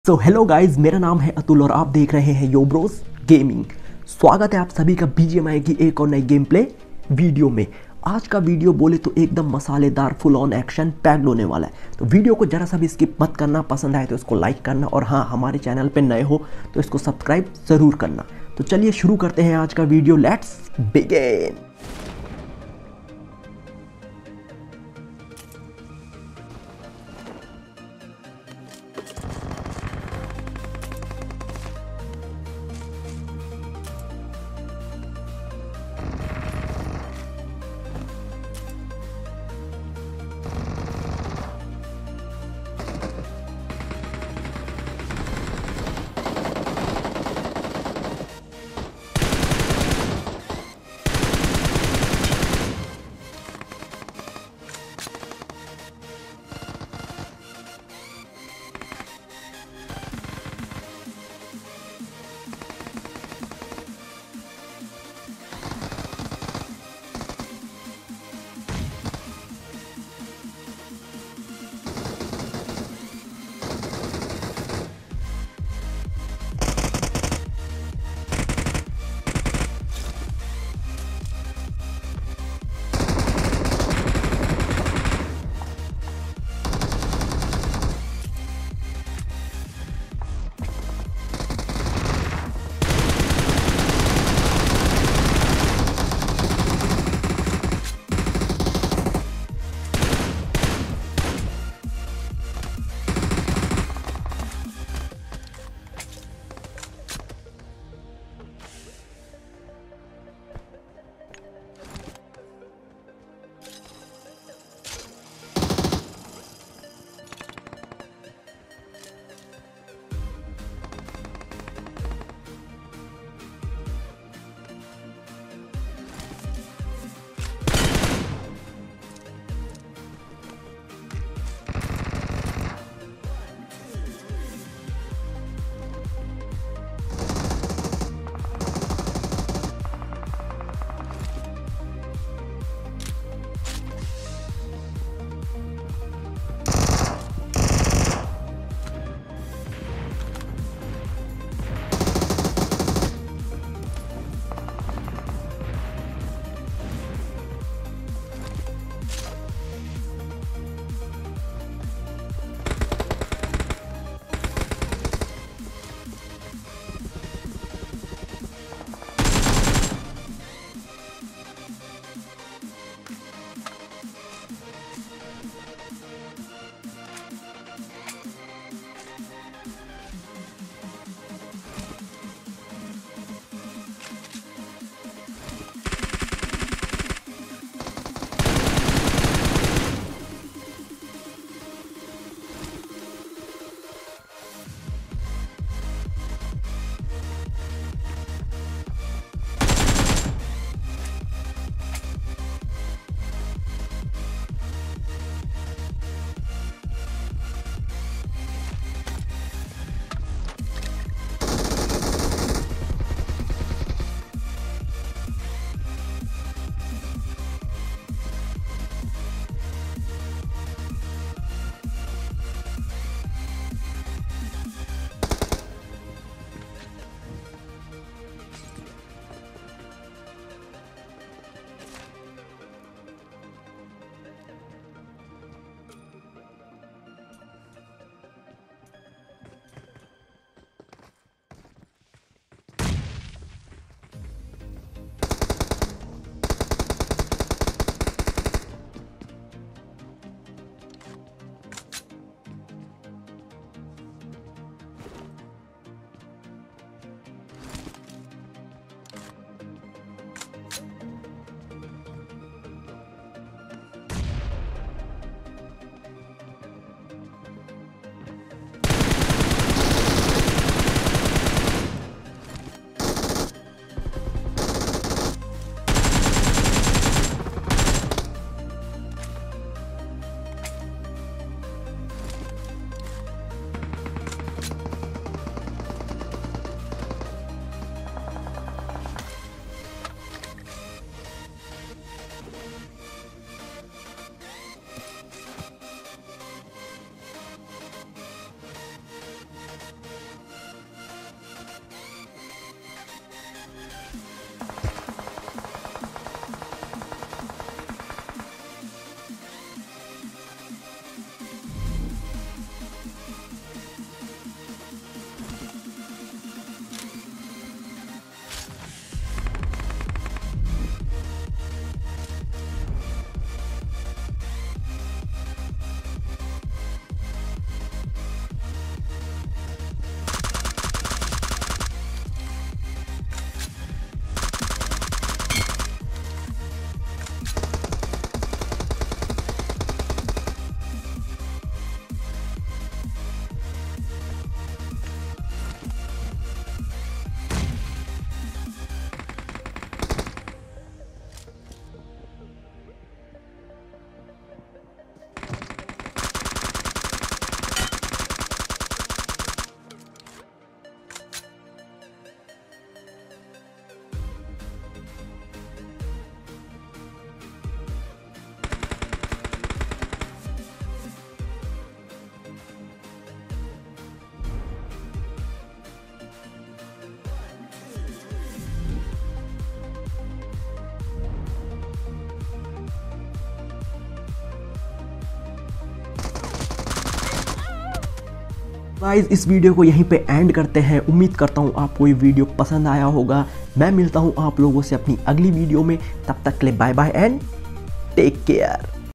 So hello guys, मेरा नाम है अतुल और आप देख रहे हैं योब्रोज गेमिंग। स्वागत है आप सभी का बीजीएमआई की एक और नई गेम प्ले वीडियो में। आज का वीडियो बोले तो एकदम मसालेदार फुल ऑन एक्शन पैक्ड होने वाला है, तो वीडियो को जरा सा भी स्किप मत करना। पसंद आए तो इसको लाइक करना और हाँ, हमारे चैनल पे नए हो तो इसको सब्सक्राइब ज़रूर करना। तो चलिए शुरू करते हैं आज का वीडियो, लेट्स बिगिन। गाइस इस वीडियो को यहीं पे एंड करते हैं। उम्मीद करता हूँ आपको ये वीडियो पसंद आया होगा। मैं मिलता हूँ आप लोगों से अपनी अगली वीडियो में, तब तक के लिए bye bye and take care.